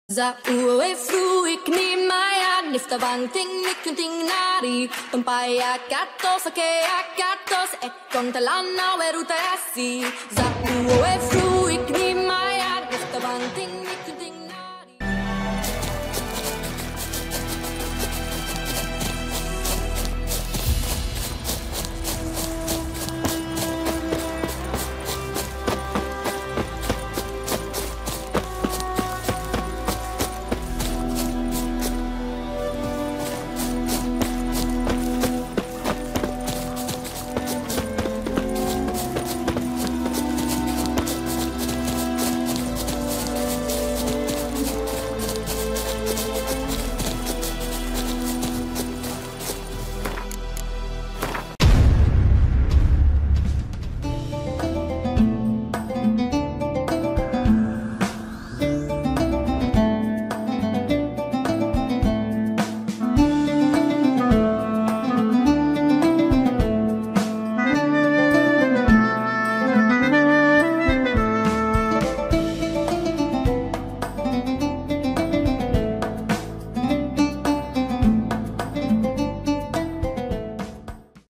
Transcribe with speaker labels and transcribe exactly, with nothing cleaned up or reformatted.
Speaker 1: Za uwe fruik ni maya nifta banting mikunting nari Tumpaya katos ake akatos ekon talana weruta yasi Za uwe fruik ni maya nifta banting